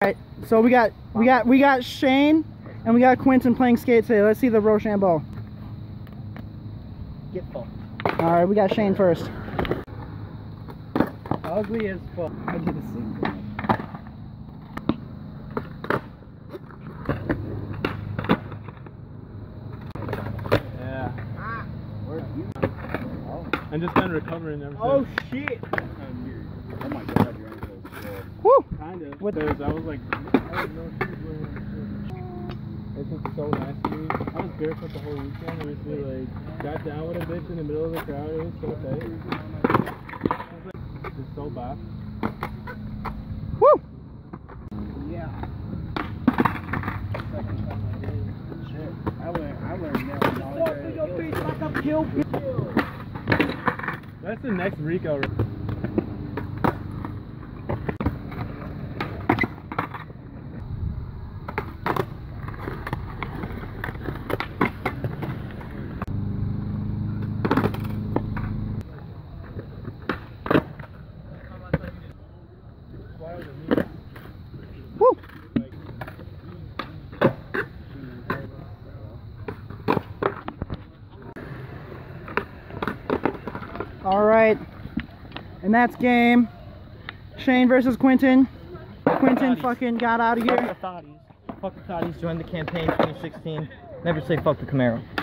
Alright, so we got Shane and we got Quinton playing skate today. Let's see the Rochambeau. Get fucked. Alright, we got Shane first. Ugly as fuck. I did the same thing. Yeah. I'm just kind of recovering ever since. Oh shit! Oh my god, your ankle's good. Woo! Kind of. What? I was like, I didn't know she was wearing it was so nasty. I was barefoot the whole weekend. And we like got down with a bitch in the middle of the crowd. It was so tight. It was like just so bad. Woo! Yeah. Shit. I learned That's the next Rico. Woo! All right, and that's game. Shane versus Quinton. Quinton fucking got out of here. Fuck the Thotties. Fuck the Thotties. Joined the campaign 2016. Never say fuck the Camaro.